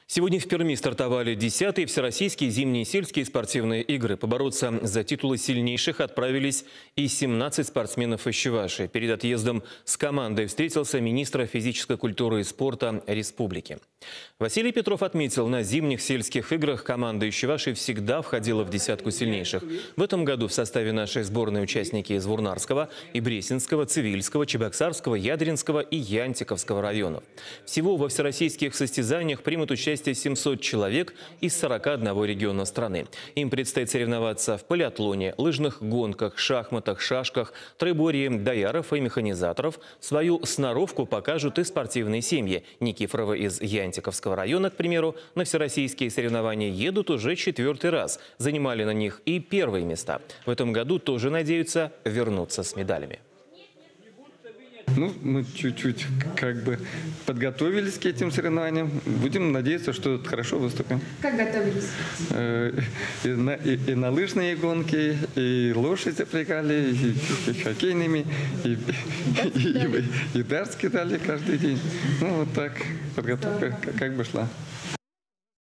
Сегодня в Перми стартовали 10-е всероссийские зимние сельские спортивные игры. Побороться за титулы сильнейших отправились и 17 спортсменов из Чувашии. Перед отъездом с командой встретился министр физической культуры и спорта республики. Василий Петров отметил, на зимних сельских играх команда из Чувашии всегда входила в десятку сильнейших. В этом году в составе нашей сборной участники из Вурнарского, Бресенского, Цивильского, Чебоксарского, Ядринского и Янтиковского районов. Всего во всероссийских состязаниях примут участие 700 человек из 41 региона страны. Им предстоит соревноваться в полиатлоне, лыжных гонках, шахматах, шашках, троеборье дояров и механизаторов. Свою сноровку покажут и спортивные семьи. Никифорова из Янтиковского района, к примеру, на всероссийские соревнования едут уже 4-й раз. Занимали на них и первые места. В этом году тоже надеются вернуться с медалями. Ну, мы чуть-чуть подготовились к этим соревнованиям. Будем надеяться, что хорошо выступим. Как готовились? И на лыжные гонки, и лошадь запрягали, и хоккейными, и дартс кидали каждый день. Ну, вот так подготовка как бы шла.